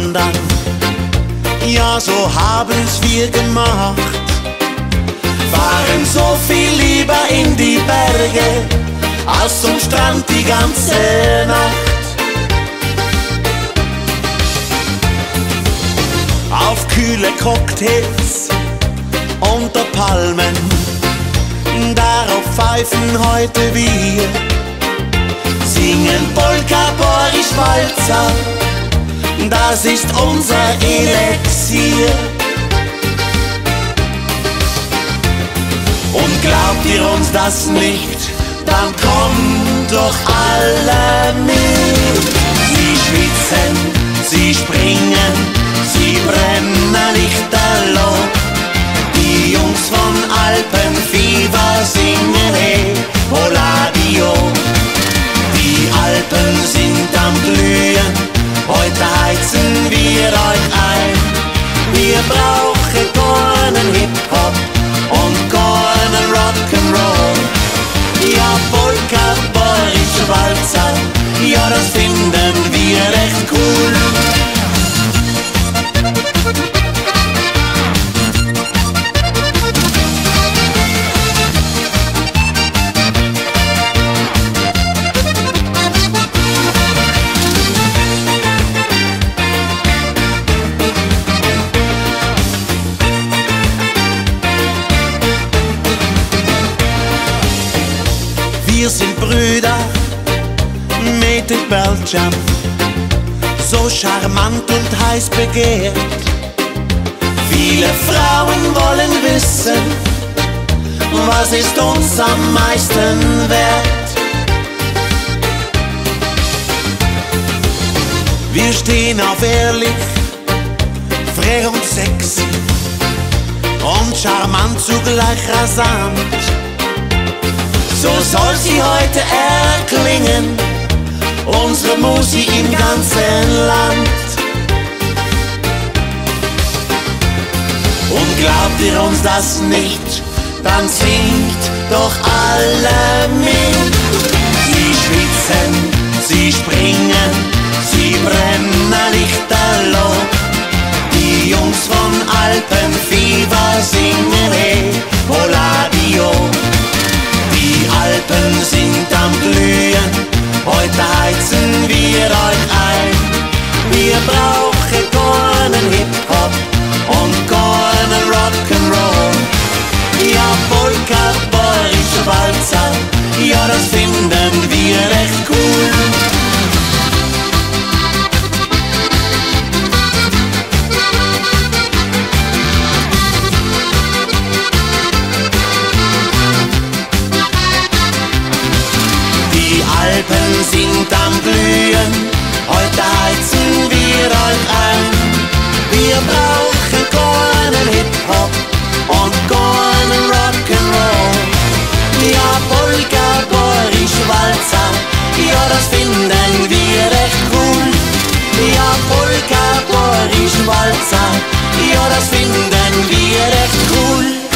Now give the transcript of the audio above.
wandern. Ja, so haben's wir gemacht. Fahren so viel lieber in die Berge als zum Strand die ganze Nacht. Auf kühle Cocktails unter Palmen, darauf pfeifen heute wir, singen Polka, Boris, Walzer, das ist unser Elixier. Und glaubt ihr uns das nicht, dann kommt doch alle mit. Sie schwitzen, sie springen, sie brennen lichterloh. Die Jungs von Alpenfieber singen hey, Poladio. Die Alpen sind am Glühen, heute heizen wir euch ein. Wir brauchen keinen Hip-Hop und keinen Rock'n'Roll. Ja, Polka, Boris, Walzer, ja, das finden wir echt cool. Wir sind Brüder mit den Belgiern, so charmant und heiß begehrt. Viele Frauen wollen wissen, was ist uns am meisten wert. Wir stehen auf ehrlich, frech und sexy und charmant zugleich rasant. So soll sie heute erklingen, unsere Musik im ganzen Land. Und glaubt ihr uns das nicht, dann singt doch alle mit. Sie schwitzen, sie springen, sie brennen lichterloh. Die Jungs von Alpenfieber singen hey, Poladio. Die Alpen sind am Glühen, heute heizen wir euch ein. Wir brauchen keinen Hip-Hop und keinen Rock'n'Roll. Ja, Polka, Boris, Walzer, ja, das finden wir echt cool. Alpen sind am Glühen, heute heizen wir euch ein. Wir brauchen keinen Hip-Hop und keinen Rock'n'Roll. Ja, Polka, Boris, Walzer, ja, das finden wir echt cool. Ja, Polka, Boris, Walzer, ja, das finden wir echt cool.